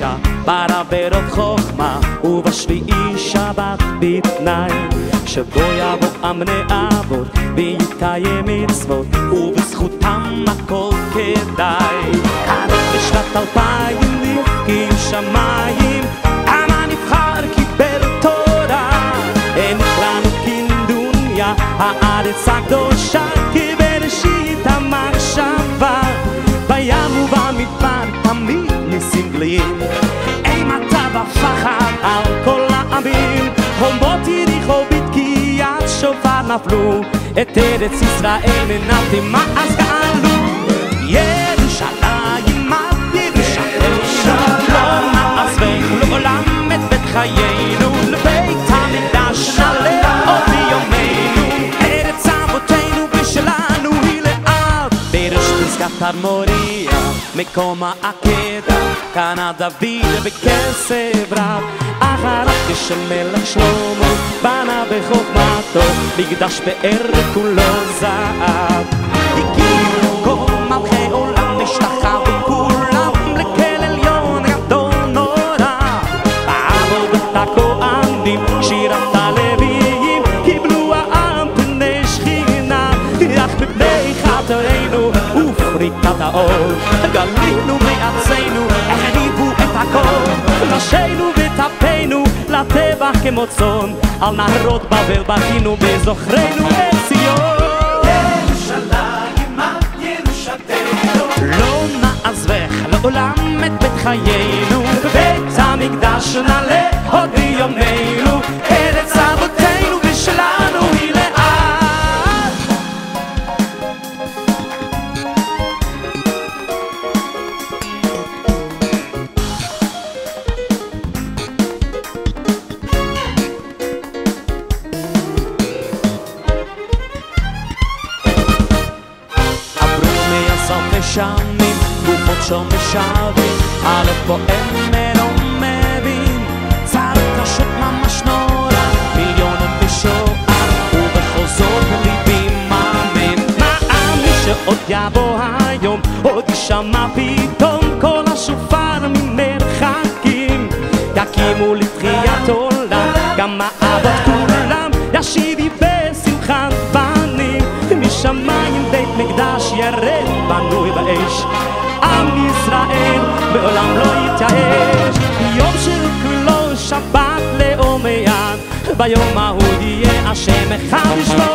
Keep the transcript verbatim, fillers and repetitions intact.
שישה ברברות חוכמה ובשביעי שבת בתנאי שבו יבוא אמני אבות ויקיים מצוות ובזכותם הכל כדאי כאן בשנת אלפיים נפקיעו שמיים עם הנבחר קיבל תורה אין לנו כדוניה הארץ הקדושה כבראשית המחשבה בים ובמדבר תמיד ניסים גלויים אימתה ופחד על כל העמים חומות יריחו בתקיעת שופר נפלו את ארץ ישראל מנעתם אז גאלו ירושלים ירושלים לא נעזבך לעולם את בית חיינו לבית המקדש נעלה עוד ביומנו ארץ אבותינו ושלנו היא לאט ברש פסגת המוריה מקום העקדה כאן דוד בכסף רב אחריו של מלך שלמה בנה בחוכמתו מקדש באר כולו זהב הגיעו כל מלכי עולם נשתחוו כולם לכל עליון גדול נורא בעבודת הכהנים שירת הלוויים קיבלו העם פני שכינה אך מפני חטאינו ופריקת האור גלינו מארצנו החריבו את הכל ראשינו וטפנו לטבח כמו צאן על נהרות בבל בכינו בזוכרנו את ציון ירושלים את ירושתנו לא נעזבך לעולם את בית חיינו בבית המקדש נעלה עוד ביומנו ארץ אבותינו ושלנו היא לאט שמים גופות שום ושבים א' פועם אינו מבין צער קשות ממש נורא מיליונות בשוער ובכל זאת ליבי מאמין מאמין שעוד יבוא היום עוד ישמע פתאום כל השופר ממרחקים יקימו לתחיית עולם גם האבות כולם ישיבי בשמחת בנים משמיים בית מקדש ירד בנוי באש עם ישראל בעולם לא יתייאש יום של כולו שבת לעומד ביום ההוא יהיה השם אחד ישמור